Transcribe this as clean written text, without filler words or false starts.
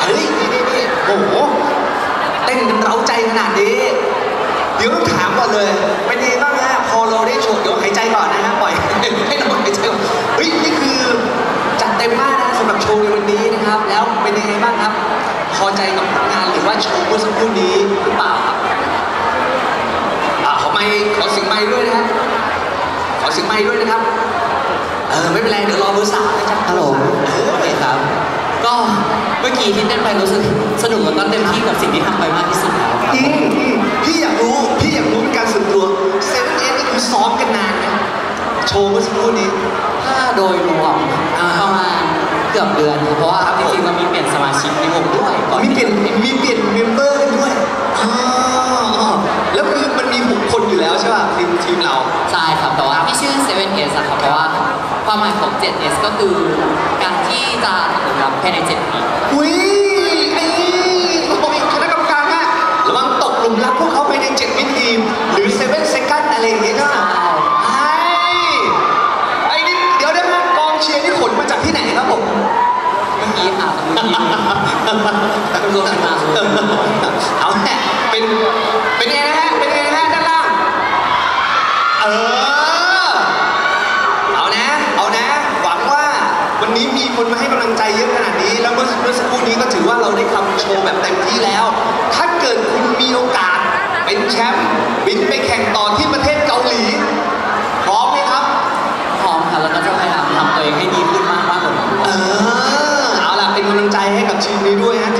เฮ้ยนี่โอ้โหเต้นกันเร้าใจขนาดนี้เดี๋ยวต้องถามก่อนเลยเป็นยังไงบ้างฮะพอเราได้โชว์เดี๋ยวหายใจก่อนนะฮะปล่อยให้น้องหายใจก่อนเฮ้ยนี่คือจัดเต็มมากนะสำหรับโชว์ในวันนี้นะครับแล้วเป็นยังไงบ้างครับพอใจกับผลงานหรือว่าโชว์เมื่อสักครู่นี้หรือเปล่าครับขอเสียงไมค์ด้วยนะครับขอเสียงไมค์ด้วยนะครับไม่เป็นไรเดี๋ยวรอเบอร์สามนะครับฮัลโหลโอเคครับก็เมื่อกี้ที่เต้นไปรู้สึกสนุกแล้วก็เต็มที่กับสิ่งที่ทำไปมากที่สุดแล้วครับพี่อยากรู้เป็นการส่วนตัว7 นี่คือซ้อมกันนานไหมโชว์เมื่อสักครู่นี้ถ้าโดยรวมประมาณเกือบเดือนเพราะว่าจริงๆเรามีเปลี่ยนสมาชิกในวงด้วยมีเปลี่ยนเมมเบอร์กันด้วยแล้วคือมันมี6 คนอยู่แล้วใช่ป่ะทีมเราใช่ครับแต่ว่าที่ชื่อ 7S อะครับเพราะว่าความหมายของ 7S ก็คือการที่จะทำภายใน7 ปีอุ้ยไอ้คณะกรรมการอะระวังตกหลุมรักพวกเขาไปใน7 วิทีมหรือ7 second อะไรอย่างเงี้ยก็ไอ้นี่เดี๋ยวได้ไหมกองเชียร์ที่ขนมาจากที่ไหนครับผมเมื่อกี้ค่ะรวมกันมาเอาแน่เป็นไงนะฮะด้านล่างเอานะหวังว่าวันนี้มีคนมาให้กำลังใจเยอะขนาดนี้แล้วเมื่อสักครู่นี้ก็ถือว่าเราได้ทำโชว์แบบเต็มที่แล้วถ้าเกิดคุณมีโอกาสเป็นแชมป์บินไปแข่งต่อที่ประเทศเกาหลีพร้อมไหมครับพร้อมค่ะแล้วก็จะพยายามทำตัวเองให้ดีขึ้นมากกว่านี้เอาล่ะเป็นกำลังใจให้กับทีมนี้ด้วยนะ